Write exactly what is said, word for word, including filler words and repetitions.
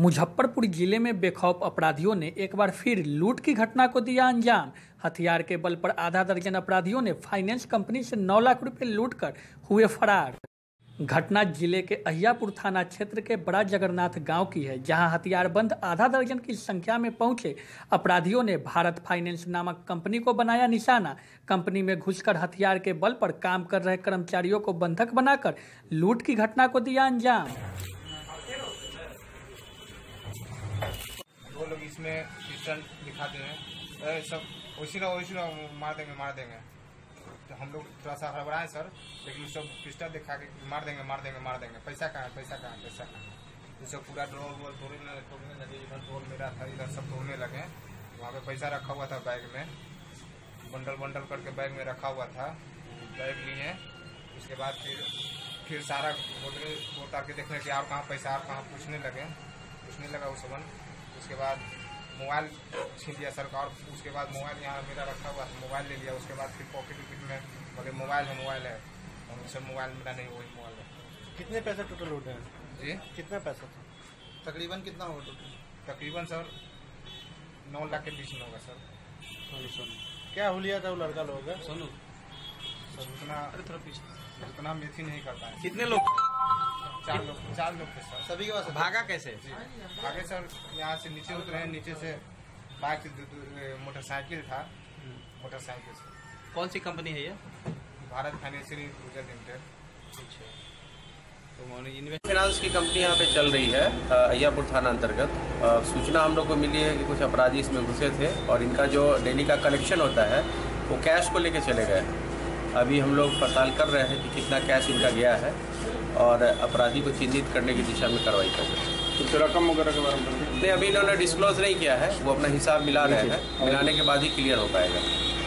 मुजफ्फरपुर जिले में बेखौफ अपराधियों ने एक बार फिर लूट की घटना को दिया अंजाम। हथियार के बल पर आधा दर्जन अपराधियों ने फाइनेंस कंपनी से नौ लाख रुपए लूटकर हुए फरार। घटना जिले के अहियापुर थाना क्षेत्र के बड़ा जगन्नाथ गांव की है, जहां हथियारबंद आधा दर्जन की संख्या में पहुंचे अपराधियों ने भारत फाइनेंस नामक कंपनी को बनाया निशाना। कंपनी में घुसकर हथियार के बल पर काम कर रहे कर्मचारियों को बंधक बनाकर लूट की घटना को दिया अंजाम। वो लोग इसमें पिस्टल दिखाते हैं, सब वैसी ना वैसी ना मार देंगे मार देंगे तो हम लोग थोड़ा सा हड़बड़ाए सर, लेकिन सब पिस्टल दिखा के मार देंगे मार देंगे मार देंगे पैसा कहाँ है पैसा कहाँ है पैसा कहाँ है। ये सब पूरा ड्रोर वोर तोड़ने तोड़ने लगे, इधर ड्रोर मेरा था, इधर सब तोड़ने लगे। वहाँ पे पैसा रखा हुआ था बैग में, बंडल बंडल करके बैग में रखा हुआ था। बैग लिए, उसके बाद फिर फिर सारा उतार के देखने के और कहाँ पैसा और कहाँ पूछने लगे पूछने लगा वो सबन। उसके बाद मोबाइल छीन लिया सरकार, उसके बाद मोबाइल यहाँ मेरा रखा हुआ था, मोबाइल ले लिया। उसके बाद फिर पॉकेट वॉकेट में बोले मोबाइल है मोबाइल है, और उनसे मोबाइल मिला नहीं, वही मोबाइल है। कितने पैसे टोटल उठे हैं जी? कितना पैसा था तकरीबन, कितना होगा टोटल? तकरीबन सर नौ लाख के बीच में होगा सर। सोनू सोनू क्या हुलिया था वो लड़का लोग है? सोनू उतना उतना मेथी नहीं करता है। कितने लोग? चार लोग चार लोग थे सर। सभी के पास भागा कैसे? आगे सर यहाँ से नीचे उतरे हैं, नीचे से बाइक मोटरसाइकिल था, मोटरसाइकिल से। कौन सी कंपनी है ये? Bharat financial limited. तो फाइनेंस की कंपनी यहाँ पे चल रही है अहियापुर थाना अंतर्गत। सूचना हम लोग को मिली है कि कुछ अपराधी इसमें घुसे थे और इनका जो डेली का कलेक्शन होता है वो कैश को लेके चले गए। अभी हम लोग पड़ताल कर रहे हैं कि कितना कैश इनका गया है और अपराधी को चिन्हित करने की दिशा में कार्रवाई कर रहे हैं। तो रकम वगैरह के बारे में नहीं, अभी इन्होंने डिस्क्लोज नहीं किया है, वो अपना हिसाब मिला रहे हैं, मिलाने के बाद ही क्लियर हो पाएगा।